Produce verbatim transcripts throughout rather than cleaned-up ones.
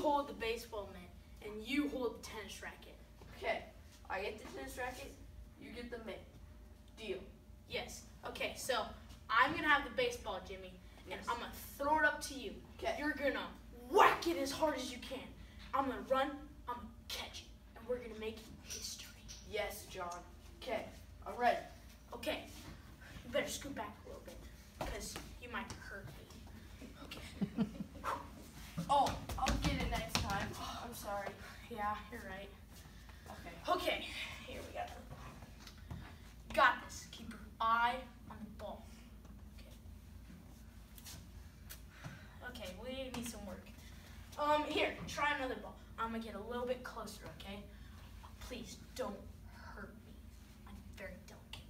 hold the baseball mitt, and you hold the tennis racket. Okay, I get the tennis racket, you get the mitt. Deal. Yes. Okay, so I'm gonna have the baseball, Jimmy, and Yes. I'm gonna throw it up to you. Okay. You're gonna whack it as hard as you can. I'm gonna run, I'm gonna catch it, and we're gonna make history. Yes, John. Okay, I'm ready. Okay, you better scoot back a little bit, because you might hurt me. Okay. Oh, I'll get it next time. I'm sorry. Yeah, you're right. Okay. Okay, here we go. Got this. Keep your eye on the ball. Okay. Okay, we need some work. Um, here, try another ball. I'm gonna get a little bit closer, okay? Please don't hurt me. I'm very delicate.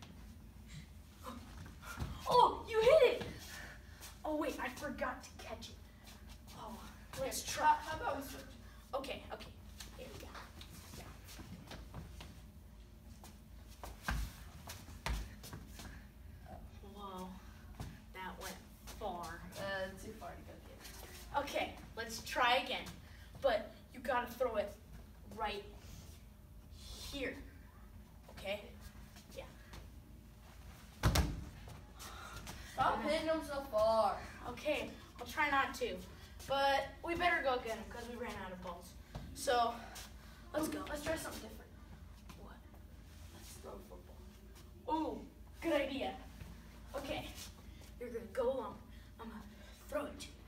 Oh, you hit it! Oh wait, I forgot to catch it. Oh, let's Okay, try. How, how about we switch? Okay, okay. Here we go. Yeah. Whoa, that went far. Uh, too far to go get. Okay, let's try again. But you gotta throw it right here. Okay? Yeah. Stop hitting them so far. Okay, I'll try not to. But we better go get him because we ran out of balls. So let's go. Let's try something different. What? Let's throw a football. Ooh, good idea. Okay, you're gonna go along. I'm gonna throw it to you.